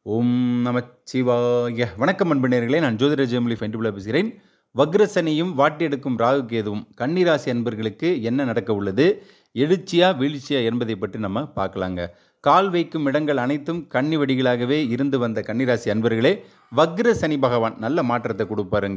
ஓம் நமச்சிவாய! வணக்கம் அன்பு நேயர்களே, நான் ஜோதிடர் ஜெயமொழி ஃபென்டிபுலா பேசுகிறேன். வக்ரசனியும் வாட்டி எடுக்கும் ராகு கேதுவும் கன்னிராசி அன்பர்களுக்கு என்ன நடக்க உள்ளது, எழுச்சியா வீழ்ச்சியா என்பதை பற்றி நம்ம பார்க்கலாங்க. கால் வைக்கும் இடங்கள் அனைத்தும் கன்னி வெடிகளாகவே இருந்து வந்த கன்னிராசி அன்பர்களே, வக்ர சனி பகவான் நல்ல மாற்றத்தை கொடுப்பாருங்க.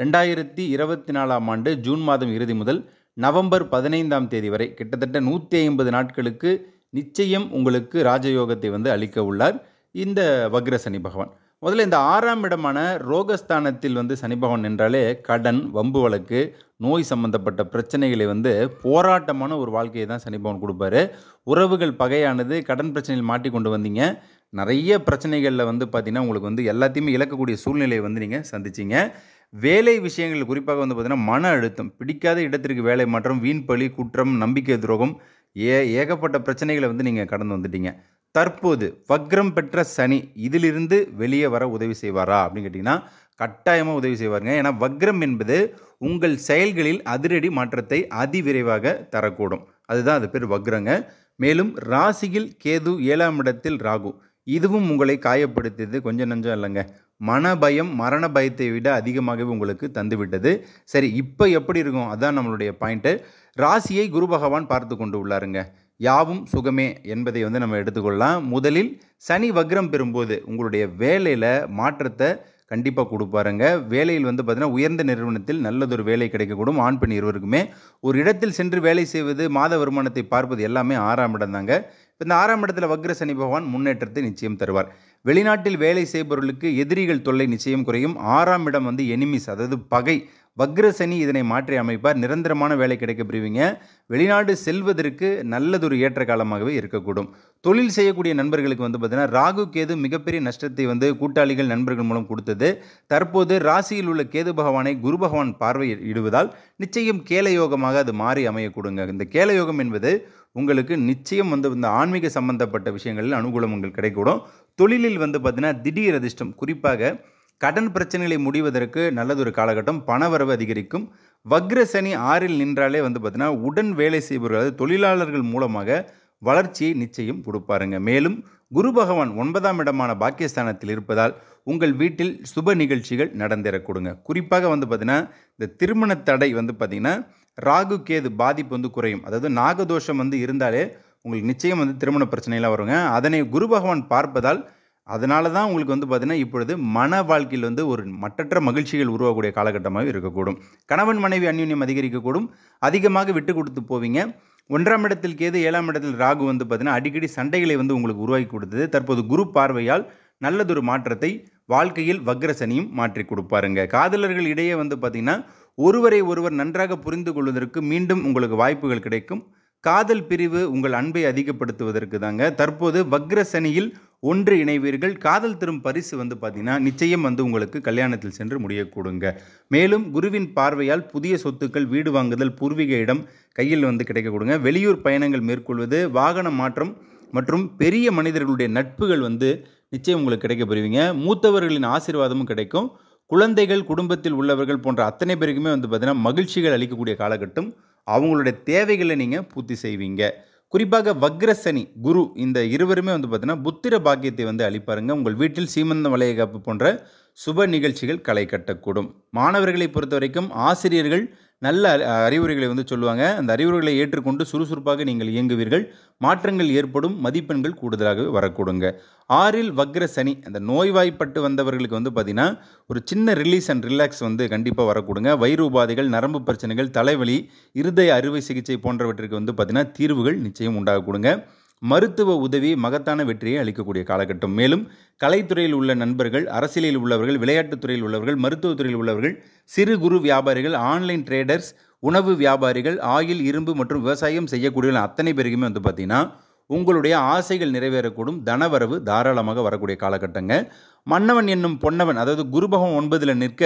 2024ஆம் ஆண்டு ஜூன் மாதம் இறுதி முதல் நவம்பர் 15ஆம் தேதி வரை கிட்டத்தட்ட 150 நாட்களுக்கு நிச்சயம் உங்களுக்கு ராஜயோகத்தை அளிக்க உள்ளார் இந்த வக்ர சனி பகவான். முதல்ல இந்த 6ஆம் இடமான ரோகஸ்தானத்தில் சனி பகவான் என்றாலே கடன், வம்பு வழக்கு, நோய் சம்பந்தப்பட்ட பிரச்சனைகளை போராட்டமான ஒரு வாழ்க்கையை தான் சனி பகவான் கொடுப்பாரு. உறவுகள் பகையானது, கடன் பிரச்சனையில் மாட்டி கொண்டு வந்தீங்க. நிறைய பிரச்சனைகளில் பார்த்தீங்கன்னா உங்களுக்கு எல்லாத்தையுமே இழக்கக்கூடிய சூழ்நிலையை நீங்கள் சந்திச்சிங்க. வேலை விஷயங்கள் குறிப்பாக பார்த்தீங்கன்னா மன அழுத்தம், பிடிக்காத இடத்திற்கு வேலை மாற்றம், வீண் பழி, குற்றம், நம்பிக்கை துரோகம், ஏகப்பட்ட பிரச்சனைகளை நீங்கள் கடந்து வந்துட்டீங்க. தற்போது வக்ரம் பெற்ற சனி இதிலிருந்து வெளியே வர உதவி செய்வாரா அப்படின்னு கேட்டிங்கன்னா, கட்டாயமாக உதவி செய்வாருங்க. ஏன்னா வக்ரம் என்பது உங்கள் செயல்களில் அதிரடி மாற்றத்தை அதிவிரைவாக தரக்கூடும். அதுதான் அது பேர் வக்ரங்க. மேலும் ராசியில் கேது, 7ஆம் இடத்தில் ராகு, இதுவும் உங்களை காயப்படுத்தியது கொஞ்சம் நஞ்சம் இல்லைங்க. மனபயம், மரண பயத்தை விட அதிகமாகவே உங்களுக்கு தந்துவிட்டது. சரி, இப்போ எப்படி இருக்கும், அதான் நம்மளுடைய பாயிண்ட்டு. ராசியை குரு பகவான் பார்த்து கொண்டு உள்ளாருங்க. யாவும் சுகமே என்பதை நம்ம எடுத்துக்கொள்ளலாம். முதலில் சனி வக்ரம் பெறும்போது உங்களுடைய வேலையில் மாற்றத்தை கண்டிப்பாக கொடுப்பாருங்க. வேலையில் பார்த்தீங்கன்னா உயர்ந்த நிறுவனத்தில் நல்லதொரு வேலை கிடைக்கக்கூடும். ஆண் பெண் இருவருக்குமே ஒரு இடத்தில் சென்று வேலை செய்வது, மாத வருமானத்தை பார்ப்பது எல்லாமே 6ஆம் இடம் தாங்க. இந்த 6ஆம் இடத்துல வக்ர சனி பகவான் முன்னேற்றத்தை நிச்சயம் தருவார். வெளிநாட்டில் வேலை செய்பவர்களுக்கு எதிரிகள் தொல்லை நிச்சயம் குறையும். 6ஆம் இடம் எனிமிஸ், அதாவது பகை. வக்ர சனி இதனை மாற்றி அமைப்பார். நிரந்தரமான வேலை கிடைக்க பெறுவீங்க. வெளிநாடு செல்வதற்கு நல்லதொரு ஏற்ற காலமாகவே இருக்கக்கூடும். தொழில் செய்யக்கூடிய நண்பர்களுக்கு பார்த்தீங்கன்னா ராகு கேது மிகப்பெரிய நஷ்டத்தை கூட்டாளிகள், நண்பர்கள் மூலம் கொடுத்தது. தற்போது ராசியில் உள்ள கேது பகவானை குரு பகவான் பார்வையிடுவதால் நிச்சயம் கேலயோகமாக அது மாறி அமையக்கூடுங்க. இந்த கேலயோகம் என்பது உங்களுக்கு நிச்சயம் இந்த ஆன்மீக சம்பந்தப்பட்ட விஷயங்களில் அனுகூலம் உங்களுக்கு கிடைக்கூடும். தொழிலில் பார்த்தீங்கன்னா திடீர் அதிர்ஷ்டம், குறிப்பாக கடன் பிரச்சனைகளை முடிவதற்கு நல்லதொரு காலகட்டம். பணவரவு அதிகரிக்கும். வக்ர சனி 6இல் நின்றாலே பார்த்தீங்கன்னா உடன் வேலை செய்பவர்கள், அதாவது தொழிலாளர்கள் மூலமாக வளர்ச்சியை நிச்சயம் கொடுப்பாருங்க. மேலும் குரு பகவான் 9ஆம் இடமான பாக்கியஸ்தானத்தில் இருப்பதால் உங்கள் வீட்டில் சுப நிகழ்ச்சிகள் நடந்தேறக்கூடுங்க. குறிப்பாக பார்த்தீங்கன்னா இந்த திருமண தடை பார்த்தீங்கன்னா ராகு கேது பாதிப்பு குறையும். அதாவது நாகதோஷம் இருந்தாலே உங்களுக்கு நிச்சயம் திருமண பிரச்சனைலாம் வருங்க. அதனை குரு பகவான் பார்ப்பதால் அதனால தான் உங்களுக்கு பார்த்தீங்கன்னா இப்பொழுது மன வாழ்க்கையில் ஒரு மற்றற்ற மகிழ்ச்சிகள் உருவாகக்கூடிய காலகட்டமாக இருக்கக்கூடும். கணவன் மனைவி அந்யோன்யம் அதிகரிக்கக்கூடும். அதிகமாக விட்டு கொடுத்து போவீங்க. 1ஆம் இடத்தில் கேது, 7ஆம் இடத்தில் ராகு பார்த்தீங்கன்னா அடிக்கடி சண்டைகளை உங்களுக்கு உருவாக்கி கொடுத்தது. தற்போது குரு பார்வையால் நல்லதொரு மாற்றத்தை வாழ்க்கையில் வக்ர சனியும் மாற்றி கொடுப்பாருங்க. காதலர்கள் இடையே பார்த்தீங்கன்னா ஒருவரை ஒருவர் நன்றாக புரிந்து கொள்வதற்கு மீண்டும் உங்களுக்கு வாய்ப்புகள் கிடைக்கும். காதல் பிரிவு உங்கள் அன்பை அதிகப்படுத்துவதற்கு தாங்க. தற்போது வக்ர சனியில் ஒன்று இணைவீர்கள். காதல் தரும் பரிசு பார்த்தீங்கன்னா நிச்சயம் உங்களுக்கு கல்யாணத்தில் சென்று முடியக்கூடுங்க. மேலும் குருவின் பார்வையால் புதிய சொத்துக்கள், வீடு வாங்குதல், பூர்வீக இடம் கையில் கிடைக்கக்கூடுங்க. வெளியூர் பயணங்கள் மேற்கொள்வது, வாகன மாற்றம் மற்றும் பெரிய மனிதர்களுடைய நட்புகள் நிச்சயம் உங்களுக்கு கிடைக்க பெறுவீங்க. மூத்தவர்களின் ஆசீர்வாதமும் கிடைக்கும். குழந்தைகள், குடும்பத்தில் உள்ளவர்கள் போன்ற அத்தனை பேருக்குமே பார்த்தீங்கன்னா மகிழ்ச்சிகள் அளிக்கக்கூடிய காலகட்டம். அவங்களுடைய தேவைகளை நீங்கள் பூர்த்தி செய்வீங்க. குறிப்பாக வக்ர சனி, குரு இந்த இருவருமே பார்த்தீங்கன்னா புத்திர பாக்கியத்தை அளிப்பாருங்க. உங்கள் வீட்டில் சீமந்த வளையகாப்பு போன்ற சுப நிகழ்ச்சிகள் களை கட்டக்கூடும். மாணவர்களை பொறுத்த வரைக்கும் ஆசிரியர்கள் நல்ல அறிவுரைகளை சொல்லுவாங்க. அந்த அறிவுரைகளை ஏற்றுக்கொண்டு சுறுசுறுப்பாக நீங்கள் இயங்குவீர்கள். மாற்றங்கள் ஏற்படும். மதிப்பெண்கள் கூடுதலாகவே வரக்கூடுங்க. 6இல் வக்ர சனி, அந்த நோய்வாய்ப்பட்டு வந்தவர்களுக்கு பார்த்தீங்கன்னா ஒரு சின்ன ரிலீஸ் அண்ட் ரிலாக்ஸ் கண்டிப்பாக வரக்கூடுங்க. வயிறு உபாதைகள், நரம்பு பிரச்சனைகள், தலைவலி, இருதய அறுவை சிகிச்சை போன்றவற்றிற்கு பார்த்தீங்கன்னா தீர்வுகள் நிச்சயம் உண்டாகக்கூடுங்க. மருத்துவ உதவி மகத்தான வெற்றியை அளிக்கக்கூடிய காலகட்டம். மேலும் கலைத்துறையில் உள்ள நண்பர்கள், அரசியலில் உள்ளவர்கள், விளையாட்டுத்துறையில் உள்ளவர்கள், மருத்துவத்துறையில் உள்ளவர்கள், சிறு குறு வியாபாரிகள், ஆன்லைன் ட்ரேடர்ஸ், உணவு வியாபாரிகள், ஆயில், இரும்பு மற்றும் விவசாயம் செய்யக்கூடிய அத்தனை பேருக்குமே பார்த்தீங்கன்னா உங்களுடைய ஆசைகள் நிறைவேறக்கூடும். தனவரவு தாராளமாக வரக்கூடிய காலகட்டங்க. மன்னவன் என்னும் பொன்னவன், அதாவது குரு பகவான் 9இல் நிற்க,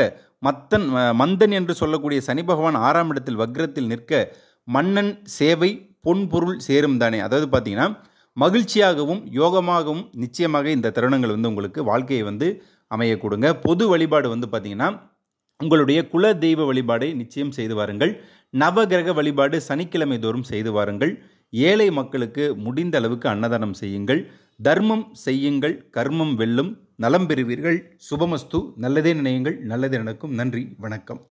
மந்தன் என்று சொல்லக்கூடிய சனி பகவான் 6ஆம் இடத்தில் வக்ரத்தில் நிற்க, மன்னன் சேவை பொன் பொருள் சேரும் தானே. அதாவது பார்த்தீங்கன்னா மகிழ்ச்சியாகவும் யோகமாகவும் நிச்சயமாக இந்த தருணங்கள் உங்களுக்கு வாழ்க்கையை அமையக்கூடுங்க. பொது வழிபாடு பார்த்தீங்கன்னா உங்களுடைய குல தெய்வ வழிபாடை நிச்சயம் செய்து வாருங்கள். நவகிரக வழிபாடு சனிக்கிழமை தோறும் செய்து வாருங்கள். ஏழை மக்களுக்கு முடிந்த அளவுக்கு அன்னதானம் செய்யுங்கள். தர்மம் செய்யுங்கள், கர்மம் வெல்லும், நலம் பெறுவீர்கள். சுபமஸ்து. நல்லதே நினையுங்கள், நல்லதே நடக்கும். நன்றி, வணக்கம்.